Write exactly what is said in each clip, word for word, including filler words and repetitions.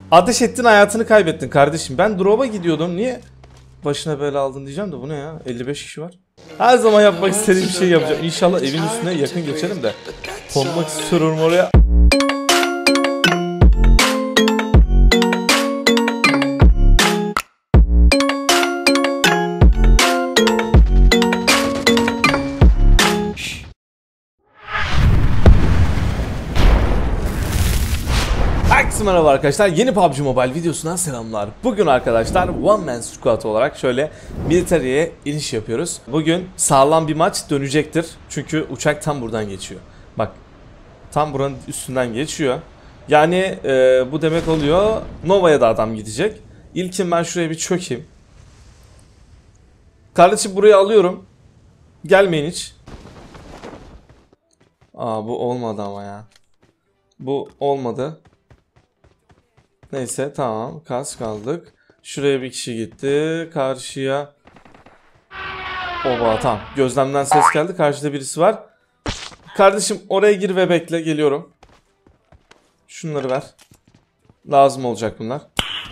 Ateş ettin, hayatını kaybettin kardeşim. Ben drop'a gidiyordum. Niye başına bela aldın diyeceğim de bu ne ya? elli beş kişi var. Her zaman yapmak istediğim bir şey yapacağım. İnşallah evin üstüne yakın geçerim de konmak istiyorum oraya. Herkese merhaba arkadaşlar, yeni P U B G Mobile videosundan selamlar. Bugün arkadaşlar One Man Squad olarak şöyle Military'ye iniş yapıyoruz. Bugün sağlam bir maç dönecektir. Çünkü uçak tam buradan geçiyor. Bak, tam buranın üstünden geçiyor. Yani e, bu demek oluyor Nova'ya da adam gidecek. İlkin ben şuraya bir çökeyim. Kardeşim burayı alıyorum. Gelmeyin hiç. Aa, bu olmadı ama ya. Bu olmadı. Neyse tamam, kas kaldık. Şuraya bir kişi gitti. Karşıya. Oba, tamam. Gözlemden ses geldi. Karşıda birisi var. Kardeşim oraya gir ve bekle. Geliyorum. Şunları ver. Lazım olacak bunlar.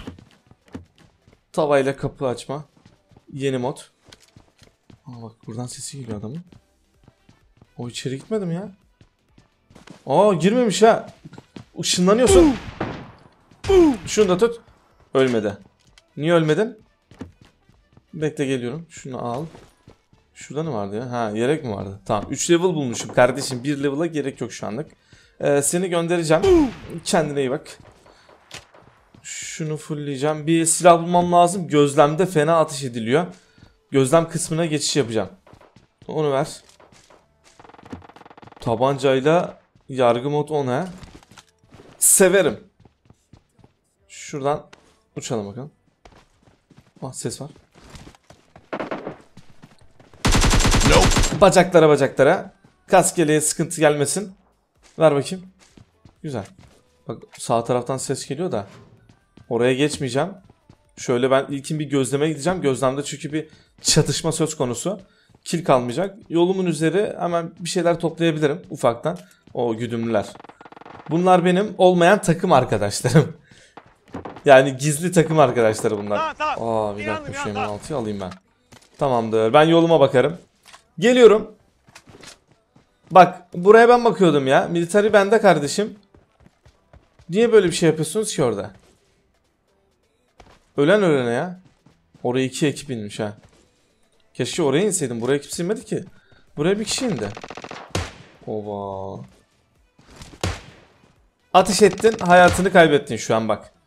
Tavayla kapı açma. Yeni mod. Aa, bak buradan sesi geliyor adamın. O içeri gitmedim ya. Aa, girmemiş ha. Işınlanıyorsun. Şunu da tut. Ölmedi. Niye ölmedin? Bekle, geliyorum. Şunu al. Şurada ne vardı ya? Ha, yelek mi vardı? Tamam. üç level bulmuşum kardeşim. bir level'a gerek yok şu anlık. Ee, seni göndereceğim. Kendine iyi bak. Şunu fullleyeceğim. Bir silah bulmam lazım. Gözlemde fena ateş ediliyor. Gözlem kısmına geçiş yapacağım. Onu ver. Tabancayla yargı mod on ha. Severim. Şuradan uçalım bakalım. Ah, ses var. Nope. Bacaklara bacaklara. Kaskeliğe sıkıntı gelmesin. Ver bakayım. Güzel. Bak, sağ taraftan ses geliyor da. Oraya geçmeyeceğim. Şöyle ben ilkin bir gözleme gideceğim. Gözlemde çünkü bir çatışma söz konusu. Kill kalmayacak. Yolumun üzeri hemen bir şeyler toplayabilirim ufaktan. O güdümlüler. Bunlar benim olmayan takım arkadaşlarım. Yani gizli takım arkadaşları bunlar. Tamam, tamam. Aa, bir dakika, şu M altıyı alayım ben. Tamamdır. Ben yoluma bakarım. Geliyorum. Bak, buraya ben bakıyordum ya. Military bende kardeşim. Niye böyle bir şey yapıyorsunuz ki orada? Ölen ölene ya. Oraya iki ekip inmiş ha. Keşke oraya inseydim. Buraya kimse inmedi ki. Buraya bir kişi indi. Ova. Ateş ettin, hayatını kaybettin şu an bak.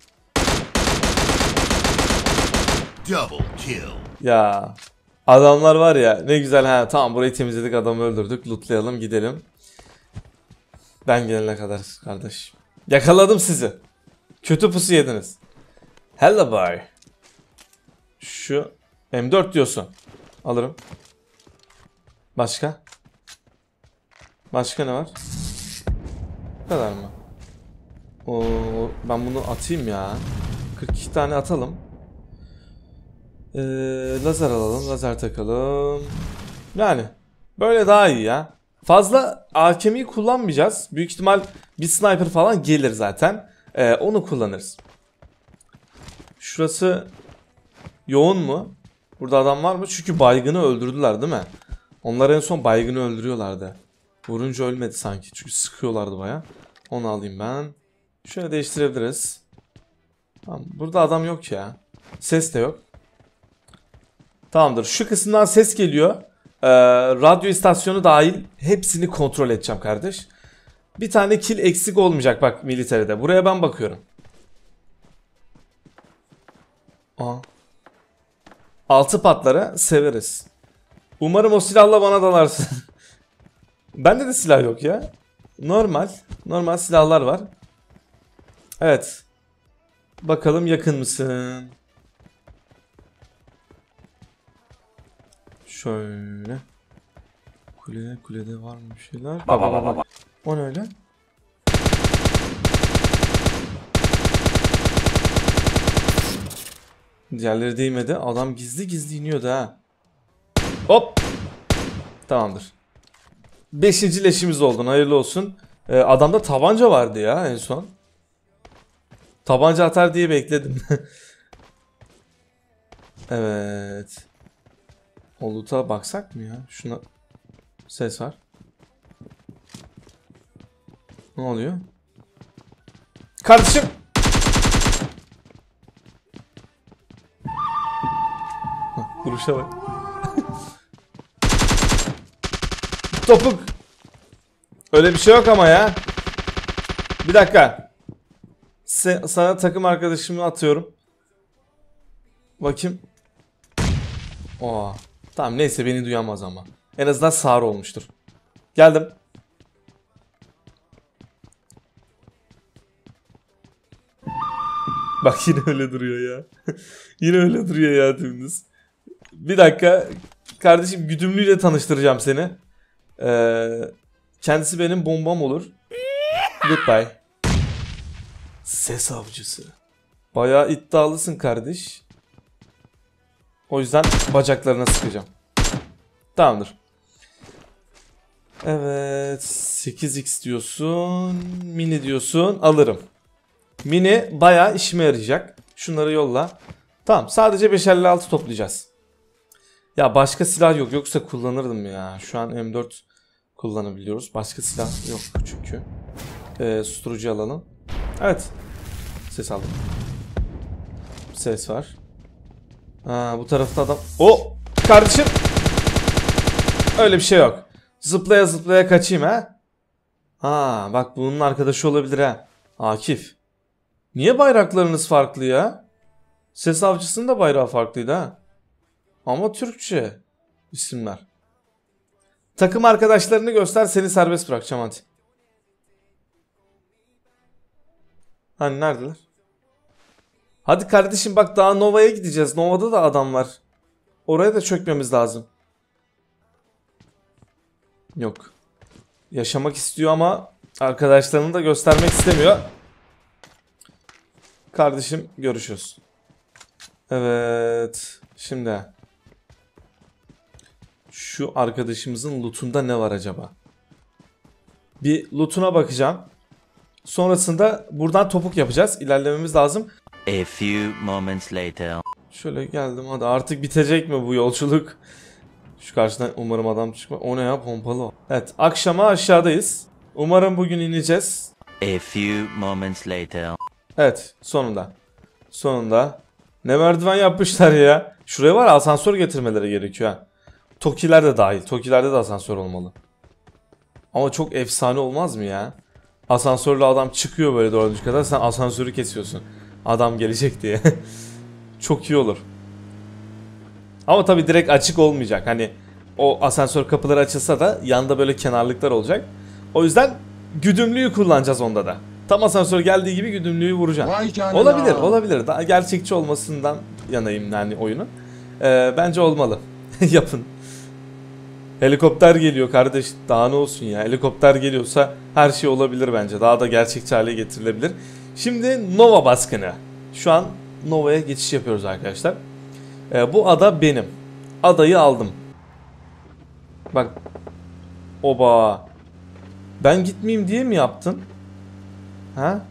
Double kill. Ya adamlar var ya, ne güzel ha. Tamam, burayı temizledik, adamı öldürdük. Lootlayalım, gidelim. Ben gelene kadar kardeş. Yakaladım sizi. Kötü pusu yediniz. Hello boy. Şu M dört diyorsun. Alırım. Başka? Başka ne var? Bu kadar mı? Oo, ben bunu atayım ya. kırk iki tane atalım. Ee, lazer alalım, lazer takalım. Yani böyle daha iyi ya. Fazla A K M'yi kullanmayacağız. Büyük ihtimal bir sniper falan gelir zaten. Ee, onu kullanırız. Şurası yoğun mu? Burada adam var mı? Çünkü baygını öldürdüler değil mi? Onlar en son baygını öldürüyorlardı. Vurunca ölmedi sanki. Çünkü sıkıyorlardı baya. Onu alayım ben. Şöyle değiştirebiliriz. Tamam, burada adam yok ya. Ses de yok. Tamamdır. Şu kısımdan ses geliyor. Ee, radyo istasyonu dahil hepsini kontrol edeceğim kardeş. Bir tane kill eksik olmayacak bak militeride. Buraya ben bakıyorum. Aa. Altı patlara severiz. Umarım o silahla bana dalarsın. Bende de silah yok ya. Normal. Normal silahlar var. Evet. Bakalım yakın mısın? Şöyle. Kule, kulede var mı bir şeyler? Baba baba baba. O ne öyle? Diğerleri değmedi. Adam gizli gizli iniyordu ha. Hop. Tamamdır. Beşinci leşimiz oldun. Hayırlı olsun. Ee, adamda tabanca vardı ya en son. Tabanca atar diye bekledim. Evet. O loot'a baksak mı ya? Şuna ses var. Ne oluyor? Kardeşim. Vuruşa bak. Topuk. Öyle bir şey yok ama ya. Bir dakika. Se sana takım arkadaşımı atıyorum. Bakayım. Oo. Tamam neyse beni duyamaz ama. En azından sağır olmuştur. Geldim. Bak yine öyle duruyor ya. Yine öyle duruyor ya dümdüz. Bir dakika. Kardeşim güdümlüyle tanıştıracağım seni. Ee, kendisi benim bombam olur. Goodbye. Ses avcısı. Bayağı iddialısın kardeş. O yüzden bacaklarına sıkacağım. Tamamdır. Evet. sekiz x diyorsun. Mini diyorsun. Alırım. Mini bayağı işime yarayacak. Şunları yolla. Tamam. Sadece beş elli altı toplayacağız. Ya başka silah yok. Yoksa kullanırdım ya. Şu an M dört kullanabiliyoruz. Başka silah yok çünkü. Ee, susturucu alalım. Evet. Ses aldım. Ses var. Ha, bu tarafta adam. O kardeşim. Öyle bir şey yok. Zıplaya zıplaya kaçayım ha. Ha bak bunun arkadaşı olabilir ha. Akif. Niye bayraklarınız farklı ya? Ses avcısının da bayrağı farklıydı ha. Ama Türkçe isimler. Takım arkadaşlarını göster, seni serbest bırakacağım hadi. Hani neredeler? Hadi kardeşim bak daha Nova'ya gideceğiz. Nova'da da adam var. Oraya da çökmemiz lazım. Yok. Yaşamak istiyor ama arkadaşlarını da göstermek istemiyor. Kardeşim görüşürüz. Evet. Şimdi. Şu arkadaşımızın lootunda ne var acaba? Bir lootuna bakacağım. Sonrasında buradan topuk yapacağız. İlerlememiz lazım. A few moments later. Şöyle geldim hadi artık bitecek mi bu yolculuk? Şu karşıdan umarım adam çıkma. O ne ya pompalı o. Evet akşama aşağıdayız. Umarım bugün ineceğiz. A few moments later. Evet sonunda. Sonunda. Ne merdiven yapmışlar ya. Şuraya var asansör getirmeleri gerekiyor ha. Tokiler de dahil. Tokilerde de asansör olmalı. Ama çok efsane olmaz mı ya? Asansörle adam çıkıyor böyle dördüncü kadar. Sen asansörü kesiyorsun. Adam gelecek diye. Çok iyi olur. Ama tabii direkt açık olmayacak. Hani o asansör kapıları açılsa da yanda böyle kenarlıklar olacak. O yüzden güdümlüyü kullanacağız onda da. Tam asansör geldiği gibi güdümlüyü vuracağım. Olabilir, olabilir. Daha gerçekçi olmasından yanayım yani oyunun. Ee, bence olmalı. Yapın. Helikopter geliyor kardeş. Daha ne olsun ya. Helikopter geliyorsa her şey olabilir bence. Daha da gerçekçi hale getirilebilir. Şimdi Nova baskını. Şu an Nova'ya geçiş yapıyoruz arkadaşlar. Ee, bu ada benim. Adayı aldım. Bak. Oba. Ben gitmeyeyim diye mi yaptın? Ha?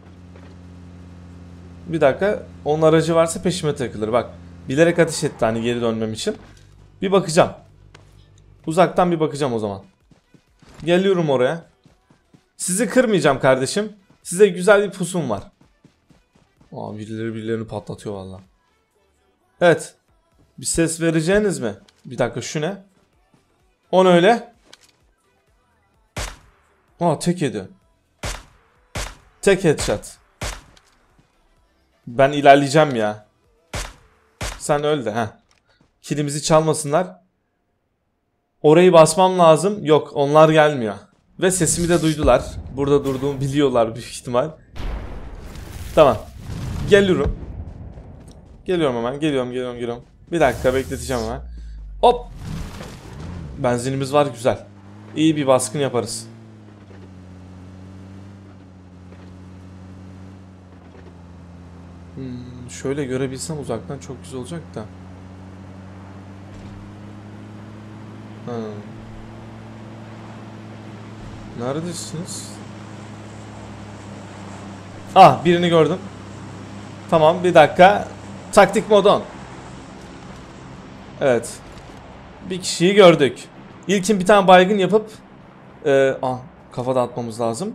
Bir dakika. Onun aracı varsa peşime takılır. Bak. Bilerek ateş etti hani geri dönmem için. Bir bakacağım. Uzaktan bir bakacağım o zaman. Geliyorum oraya. Sizi kırmayacağım kardeşim. Size güzel bir pusum var. Aa, birileri birilerini patlatıyor valla. Evet. Bir ses vereceğiniz mi? Bir dakika şu ne? O ne öyle? Aa tek yedi. Tek headshot. Ben ilerleyeceğim ya. Sen öl de ha. Kilimizi çalmasınlar. Orayı basmam lazım. Yok onlar gelmiyor. Ve sesimi de duydular. Burada durduğumu biliyorlar büyük ihtimal. Tamam. Geliyorum. Geliyorum hemen. Geliyorum geliyorum geliyorum. Bir dakika bekleteceğim hemen. Hop. Benzinimiz var güzel. İyi bir baskın yaparız. Hmm, şöyle görebilsem uzaktan çok güzel olacak da. Ha. Neredesiniz? Ah birini gördüm. Tamam, bir dakika. Taktik modon. Evet. Bir kişiyi gördük. İlkin bir tane baygın yapıp e, ah, kafa dağıtmamız lazım.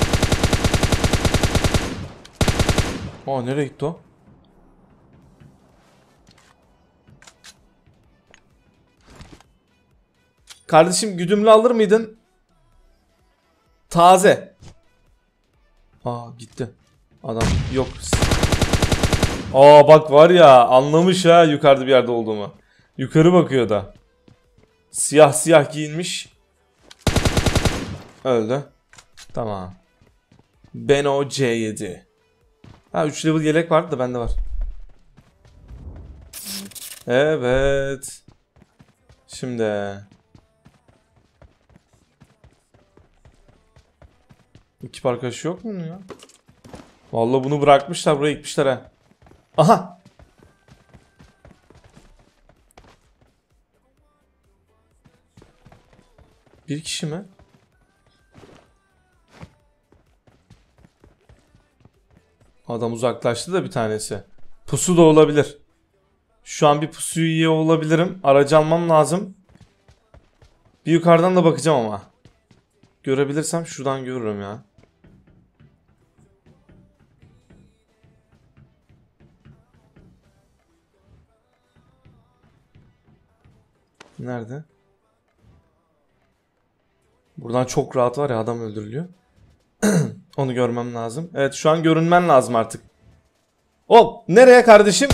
Aa, nereye gitti o? Kardeşim, güdümlü alır mıydın? Taze. Aa, gitti. Adam yok. Aa, bak var ya, anlamış ha yukarıda bir yerde olduğumu. Yukarı bakıyor da. Siyah siyah giyinmiş. Öldü. Tamam. Beno C yedi. Ha, üç level yelek vardı da bende var. Evet. Şimdi ekip arkadaşı yok mu ya? Vallahi bunu bırakmışlar, buraya gitmişler ha. Aha. Bir kişi mi? Adam uzaklaştı da bir tanesi. Pusu da olabilir. Şu an bir pusuyu yiyor olabilirim. Aracı almam lazım. Bir yukarıdan da bakacağım ama. Görebilirsem şuradan görürüm ya. Nerede? Buradan çok rahat var ya, adam öldürülüyor. Onu görmem lazım. Evet, şu an görünmen lazım artık. Hop, nereye kardeşim?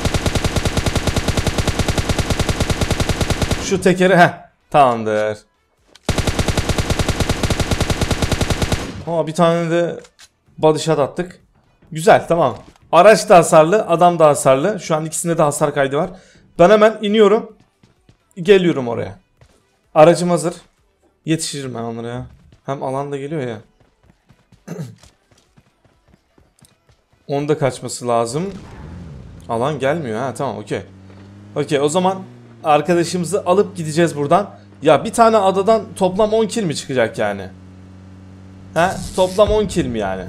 Şu tekeri, heh, tamamdır. Aa, bir tane de body shot attık. Güzel, tamam. Araç da hasarlı, adam da hasarlı. Şu an ikisinde de hasar kaydı var. Ben hemen iniyorum. Geliyorum oraya. Aracım hazır. Yetişirim ben onlara ya. Hem alan da geliyor ya. Onun da kaçması lazım. Alan gelmiyor ha, tamam, okey. Okey, o zaman arkadaşımızı alıp gideceğiz buradan. Ya bir tane adadan toplam on kill mi çıkacak yani? Ha, toplam on kill mi yani?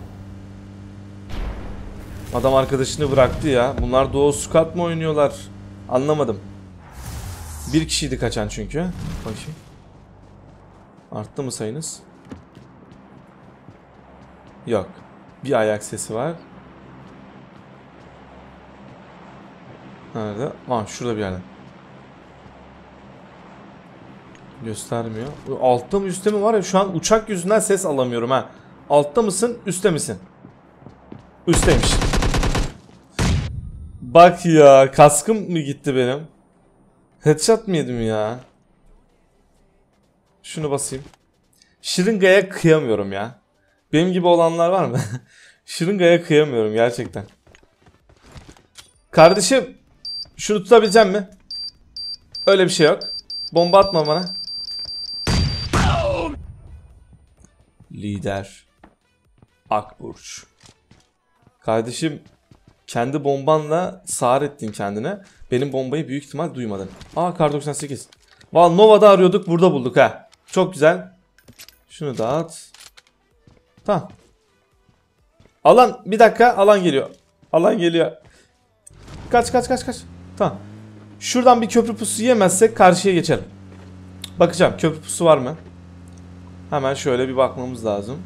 Adam arkadaşını bıraktı ya. Bunlar Doğu Squad mı oynuyorlar? Anlamadım. Bir kişiydi kaçan çünkü. Bakayım. Arttı mı sayınız? Yok. Bir ayak sesi var. Nerede? Aa, şurada bir yerde. Göstermiyor. Altta mı üstte mi var ya, şu an uçak yüzünden ses alamıyorum ha. Altta mısın, üstte misin? Üstteymiş. Bak ya, kaskım mı gitti benim? Headshot mı yedim ya? Şunu basayım. Şırıngaya kıyamıyorum ya. Benim gibi olanlar var mı? Şırıngaya kıyamıyorum gerçekten. Kardeşim, şunu tutabileceğim mi? Öyle bir şey yok. Bomba atma bana. Lider Akburç. Kardeşim, kendi bombanla sağır ettin kendine. Benim bombayı büyük ihtimal duymadın. Aa, kar doksan sekiz. Vallahi Nova'da arıyorduk, burada bulduk ha. Çok güzel. Şunu da at. Tamam. Alan, bir dakika, alan geliyor. Alan geliyor. Kaç kaç kaç kaç. Tamam. Şuradan bir köprü pusu yemezsek karşıya geçelim. Bakacağım, köprü pusu var mı? Hemen şöyle bir bakmamız lazım.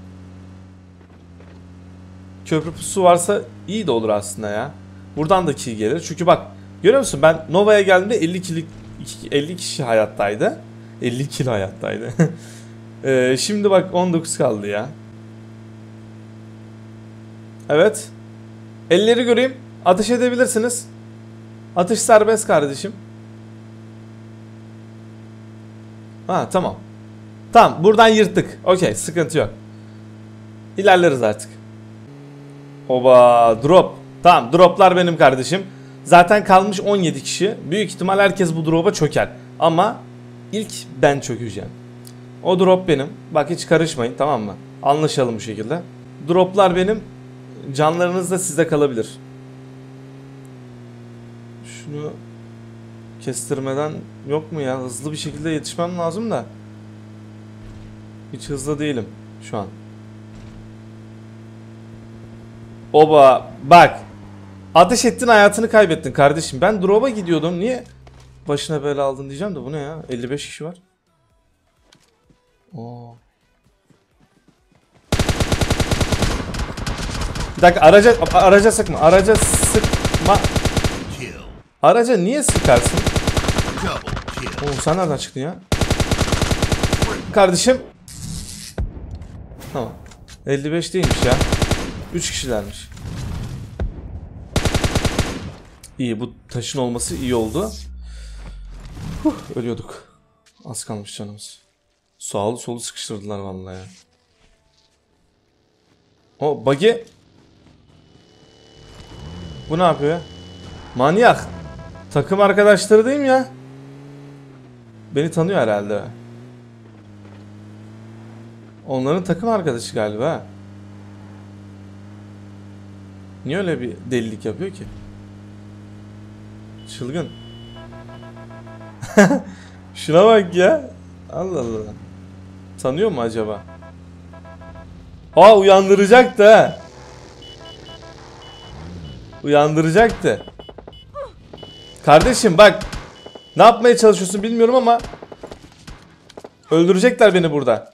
Köprü pusu varsa iyi de olur aslında ya. Buradan da kill gelir. Çünkü bak, görüyor musun, ben Nova'ya geldiğimde elli kill, elli kişi hayattaydı. elli kill hayattaydı. ee, şimdi bak on dokuz kaldı ya. Evet. Elleri göreyim. Ateş edebilirsiniz. Atış serbest kardeşim. Ha, tamam. Tamam, buradan yırttık. Okey, sıkıntı yok. İlerleriz artık. Oba, drop. Tamam, droplar benim kardeşim. Zaten kalmış on yedi kişi. Büyük ihtimal herkes bu drop'a çöker. Ama ilk ben çökeceğim. O drop benim. Bak, hiç karışmayın, tamam mı? Anlaşalım bu şekilde. Droplar benim. Canlarınız da size kalabilir. Şunu kestirmeden yok mu ya? Hızlı bir şekilde yetişmem lazım da. Hiç hızlı değilim şu an. Oba, bak. Ateş ettin, hayatını kaybettin kardeşim. Ben drop'a gidiyordum. Niye başına bela aldın diyeceğim de bu ne ya? elli beş kişi var. Oo. Bir dakika, araca araca sıkma. Araca sıkma. Araca niye sıkarsın? Oğlum sen nereden çıktın ya? Kardeşim. Tamam. elli beş değilmiş ya. üç kişilermiş. İyi, bu taşın olması iyi oldu. Huh, ölüyorduk. Az kalmış canımız. Sağlı solu sıkıştırdılar vallahi ya. O buggy. Bu ne yapıyor ya? Manyak. Takım arkadaşları değil mi ya? Beni tanıyor herhalde. Onların takım arkadaşı galiba. Niye öyle bir delilik yapıyor ki? Çılgın. Şuna bak ya. Allah Allah. Tanıyor mu acaba? Aa, uyandıracaktı ha. Uyandıracaktı. Kardeşim bak. Ne yapmaya çalışıyorsun bilmiyorum ama öldürecekler beni burada.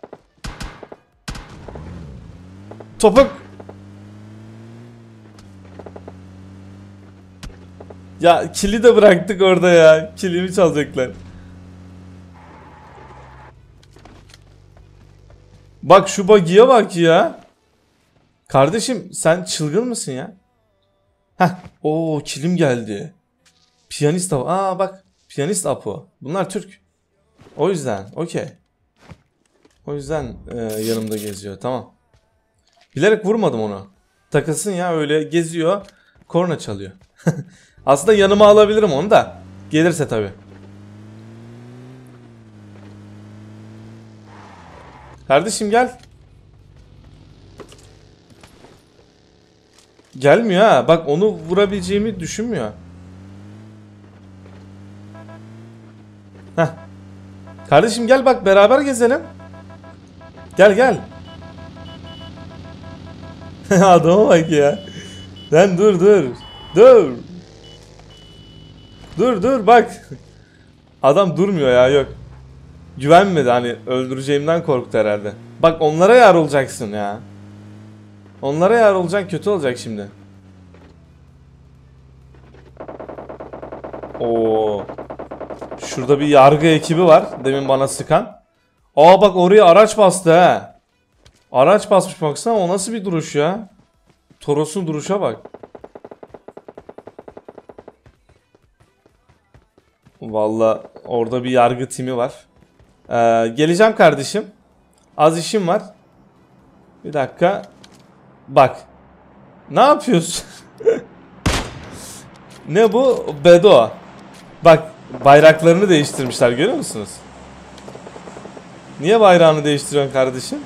Topuk. Ya kili de bıraktık orada ya. Kilimi çalacaklar. Bak şu buggy'ye bak ya. Kardeşim sen çılgın mısın ya? Heh. Oo, kilim geldi. Piyanist Apo. Aa bak. Piyanist Apo. Bunlar Türk. O yüzden. Okey. O yüzden e, yanımda geziyor. Tamam. Bilerek vurmadım onu. Takılsın ya, öyle geziyor. Korna çalıyor. Aslında yanıma alabilirim onu da. Gelirse tabii. Kardeşim gel. Gelmiyor ha. Bak onu vurabileceğimi düşünmüyor. Heh. Kardeşim gel bak, beraber gezelim. Gel gel. Adama bak ya. Sen dur dur. Dur. Dur dur bak. Adam durmuyor ya, yok. Güvenmedi, hani öldüreceğimden korktu herhalde. Bak onlara yar olacaksın ya. Onlara yar olacaksın, kötü olacak şimdi. Oo. Şurada bir yargı ekibi var. Demin bana sıkan. Aa bak, oraya araç bastı ha. Araç basmış, baksana, o nasıl bir duruş ya. Toros'un duruşa bak. Vallahi orada bir yargı timi var. Ee, geleceğim kardeşim. Az işim var. Bir dakika. Bak. Ne yapıyorsun? Ne bu? Bedo. Bak, bayraklarını değiştirmişler, görüyor musunuz? Niye bayrağını değiştiriyorsun kardeşim?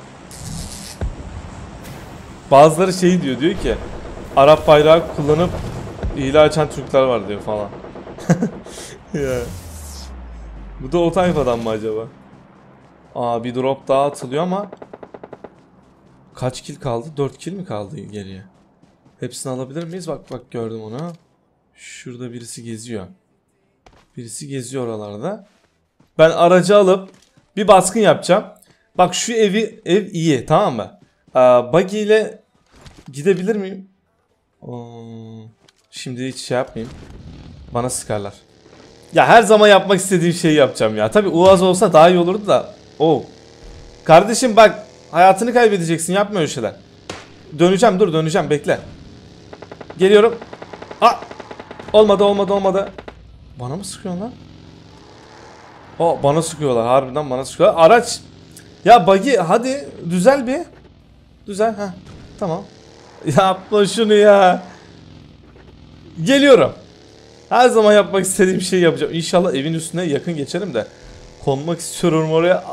Bazıları şey diyor, diyor ki Arap bayrağı kullanıp hile açan Türkler var diyor falan. Ya. Bu da o tayfadan mı acaba? Aa, bir drop daha atılıyor ama kaç kill kaldı? dört kill mi kaldı geriye? Hepsini alabilir miyiz? Bak bak, gördüm onu. Şurada birisi geziyor. Birisi geziyor oralarda. Ben aracı alıp bir baskın yapacağım. Bak şu evi, ev iyi, tamam mı? Aa, buggy ile gidebilir miyim? Oo, şimdi hiç şey yapmayayım. Bana sıkarlar. Ya her zaman yapmak istediğim şeyi yapacağım ya. Tabi Uaz olsa daha iyi olurdu da. Oo. Kardeşim bak, hayatını kaybedeceksin, yapma öyle şeyler. Döneceğim, dur döneceğim, bekle. Geliyorum. Aa! Olmadı olmadı olmadı. Bana mı sıkıyorsun lan? O bana sıkıyorlar, harbiden bana sıkıyorlar. Araç. Ya buggy, hadi düzel bir. Düzel, ha. Tamam. Yapma şunu ya. Geliyorum. Her zaman yapmak istediğim şeyi yapacağım. İnşallah evin üstüne yakın geçerim de. Konmak istiyorum oraya.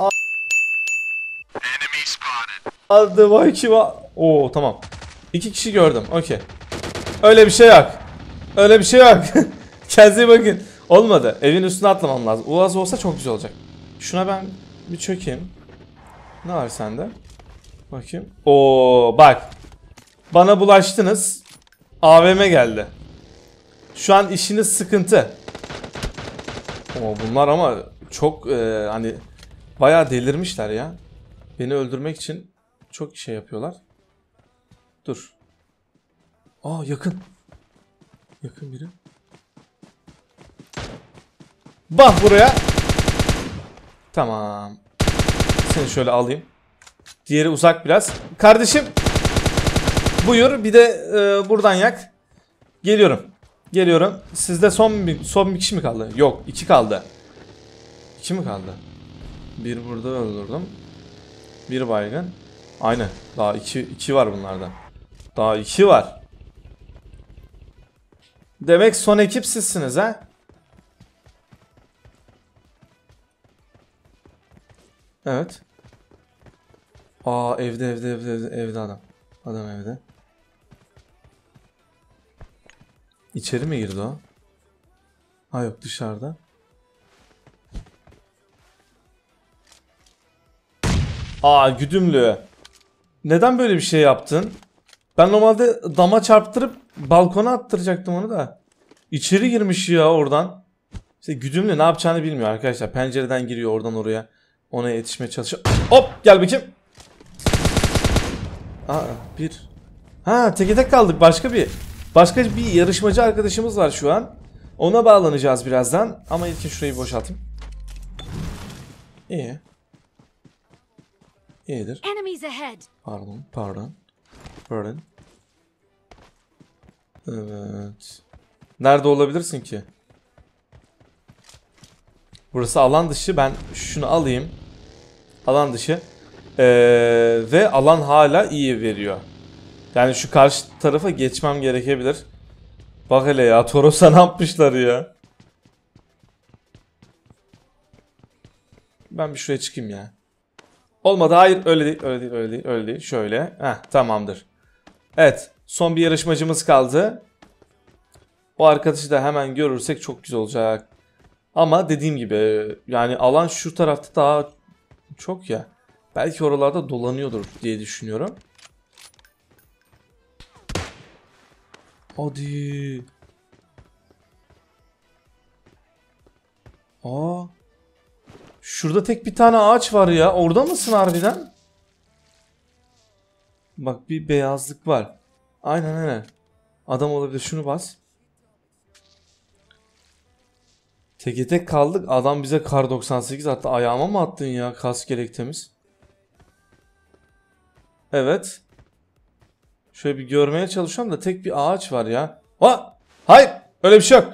Hadi bakayım. Oo tamam. İki kişi gördüm. Okey. Öyle bir şey yok. Öyle bir şey yok. Kendinize bakın. Olmadı. Evin üstüne atlamam lazım. Uaz olsa çok güzel olacak. Şuna ben bir çökeyim. Ne var sende? Bakayım. Oo bak. Bana bulaştınız. A V M geldi. Şu an işiniz sıkıntı. Oo, bunlar ama çok e, hani bayağı delirmişler ya. Beni öldürmek için çok şey yapıyorlar. Dur. Aa, yakın. Yakın biri. Bak buraya. Tamam. Seni şöyle alayım. Diğeri uzak biraz. Kardeşim. Buyur. Bir de e, buradan yak. Geliyorum. Geliyorum. Sizde son bir, son bir kişi mi kaldı? Yok. iki kaldı. iki mi kaldı? Bir burada öldürdüm. Bir baygın. Aynen. Daha iki, iki var bunlarda. Daha iki var. Demek son ekip sizsiniz ha? Evet. Aa, evde evde evde evde, evde adam. Adam evde. İçeri mi girdi o? Ha yok, dışarıda. Aa, güdümlü. Neden böyle bir şey yaptın? Ben normalde dama çarptırıp balkona attıracaktım onu da. İçeri girmiş ya oradan. İşte güdümlü ne yapacağını bilmiyor arkadaşlar. Pencereden giriyor oradan oraya. Ona yetişmeye çalışıyor. Hop, gel bakayım. Aa, bir. Ha, teke tek kaldık. Başka bir başka bir yarışmacı arkadaşımız var şu an. Ona bağlanacağız birazdan. Ama ilkin şurayı boşaltayım. İyi. İyidir. Pardon, pardon. Pardon. Evet. Nerede olabilirsin ki? Burası alan dışı. Ben şunu alayım. Alan dışı. Ee, ve alan hala iyi veriyor. Yani şu karşı tarafa geçmem gerekebilir. Bak hele ya, Toros'a ne yapmışlar ya. Ben bir şuraya çıkayım ya. Olmadı, hayır, öyle değil, öyle değil, öyle değil, öyle değil. Şöyle, heh, tamamdır. Evet, son bir yarışmacımız kaldı. O arkadaşı da hemen görürsek çok güzel olacak. Ama dediğim gibi yani alan şu tarafta daha çok ya. Belki oralarda dolanıyordur diye düşünüyorum. Hadi. Aa. Şurada tek bir tane ağaç var ya. Orada mısın harbiden? Bak, bir beyazlık var. Aynen aynen. Adam olabilir. Şunu bas. Teke tek kaldık. Adam bize kar doksan sekiz attı. Ayağıma mı attın ya? Kask gerek temiz. Evet. Şöyle bir görmeye çalışıyorum da tek bir ağaç var ya. Ha! Hayır! Öyle bir şey yok.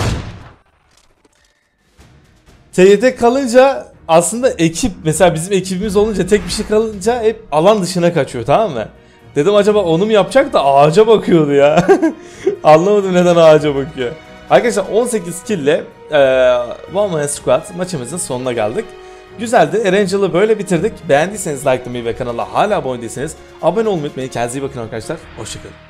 Teke tek kalınca aslında ekip, mesela bizim ekibimiz olunca tek bir şey kalınca hep alan dışına kaçıyor, tamam mı? Dedim acaba onu mu yapacak da ağaca bakıyordu ya. Anlamadım neden ağaca bakıyor. Arkadaşlar on sekiz kill ile One Man Squad maçımızın sonuna geldik. Güzeldi. Erangel'ı böyle bitirdik. Beğendiyseniz likelamayı ve kanala hala abone değilseniz abone olmayı unutmayın. Kendinize iyi bakın arkadaşlar. Hoşçakalın.